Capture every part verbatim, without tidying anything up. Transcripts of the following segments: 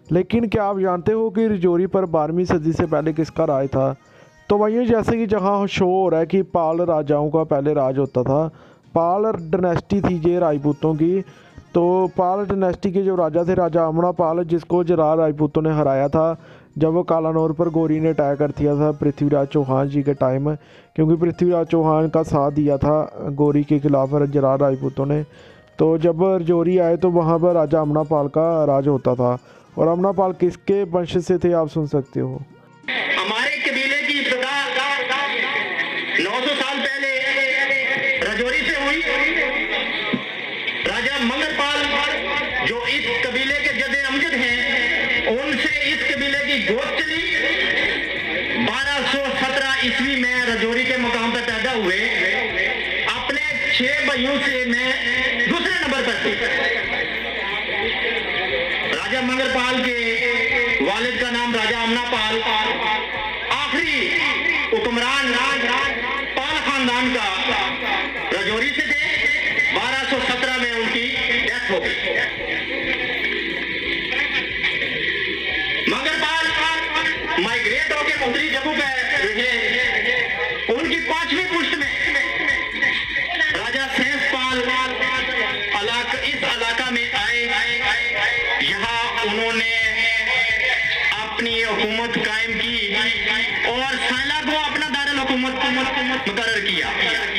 लेकिन क्या आप जानते हो कि रजौरी पर बारहवीं सदी से पहले किसका राज था? तो वहीं जैसे कि जहाँ शो हो रहा है कि पाल राजाओं का पहले राज होता था। पाल डायनेस्टी थी ये राजपूतों की। तो पाल डायनेस्टी के जो राजा थे, राजा अमना पाल, जिसको जरार राजपूतों ने हराया था जब वो कालानौर पर गौरी ने अटैक कर दिया था पृथ्वीराज चौहान जी के टाइम, क्योंकि पृथ्वीराज चौहान का साथ दिया था गौरी के खिलाफ जरार राजपूतों ने। तो जब रजौरी आए तो वहाँ पर राजा अमना पाल का राज होता था। और अमना पाल किसके वंश से थे आप सुन सकते हो। हमारे कबीले की इब्तिदा नौ सौ साल पहले रजौरी से हुई। राजा मंगरपाल जो इस कबीले के जदे अमजद हैं, उनसे इस कबीले की गोद चली। बारह सौ सत्रह ईस्वी में रजौरी के मुकाम पर पैदा हुए। अपने छह भाइयों से मैं दूसरे नंबर पर थी। राजा मंगरपाल के वालिद का नाम राजा अमना पाल, आखिरी हुक्मरान पाल खानदान का रजौरी से थे। बारह सौ सत्रह में उनकी डेथ हो गई। मंगरपाल माइग्रेट होकर उत्तरी जम्मू पे रहे। उनकी पांचवी पुश्त में राजा सैंस पाल इस इलाका में आए। यहाँ उन्होंने अपनी हुकूमत कायम की और सैला को अपना दारुल हुकूमत मुकर्रर किया।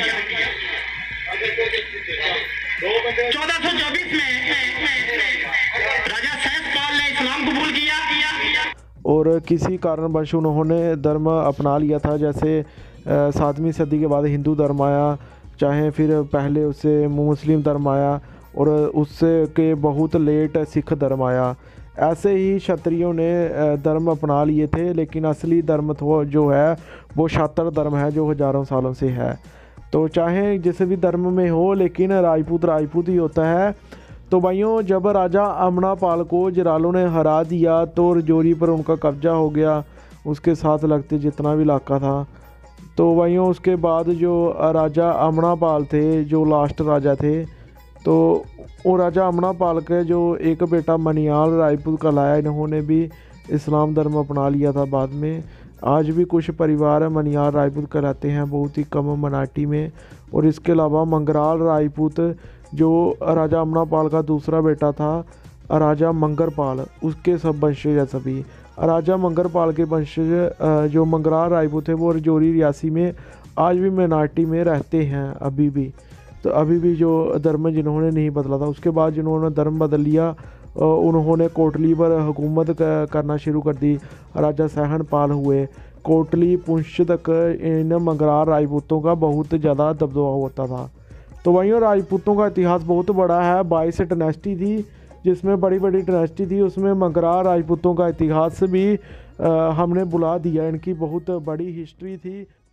चौदह सौ चौबीस में राजा सैंस पाल ने इस्लाम कबूल किया और किसी कारणवश उन्होंने धर्म अपना लिया था। जैसे सातवीं सदी के बाद हिंदू धर्म आया, चाहे फिर पहले उससे मुस्लिम धर्म आया और उससे के बहुत लेट सिख धर्म आया। ऐसे ही क्षत्रियों ने धर्म अपना लिए थे, लेकिन असली धर्म तो जो है वो शातर धर्म है जो हज़ारों सालों से है। तो चाहे जिस भी धर्म में हो, लेकिन राजपूत राजपूत ही होता है। तो भाइयों, जब राजा अमना पाल को जरालों ने हरा दिया तो रजौरी पर उनका कब्जा हो गया, उसके साथ लगते जितना भी इलाका था। तो भाइयों, उसके बाद जो राजा अमना पाल थे, जो लास्ट राजा थे, तो वो राजा अमना पाल के जो एक बेटा मनियाल राजपूत कहलाया, इन्होंने भी इस्लाम धर्म अपना लिया था बाद में। आज भी कुछ परिवार मनियाल राजपूत कहलाते हैं, बहुत ही कम मनाटी में। और इसके अलावा मंगराल राजपूत जो राजा अमना पाल का दूसरा बेटा था, राजा मंगरपाल, उसके सब वंशज सभी। राजा मंगरपाल के वंशज जो मंगराल राजपूत थे वो रजौरी रियासी में आज भी मिनार्टी में रहते हैं अभी भी। तो अभी भी जो धर्म जिन्होंने नहीं बदला था, उसके बाद जिन्होंने धर्म बदल लिया उन्होंने कोटली पर हुकूमत करना शुरू कर दी। राजा सहन पाल हुए। कोटली पुंछ तक इन मंगराल राजपूतों का बहुत ज़्यादा दबदबा होता था। तो वहीं राजपूतों का इतिहास बहुत बड़ा है। बाईस डायनेस्टी थी जिसमें बड़ी बड़ी डायनेस्टी थी, उसमें मंगराल राजपूतों का इतिहास भी आ, हमने बुला दिया। इनकी बहुत बड़ी हिस्ट्री थी।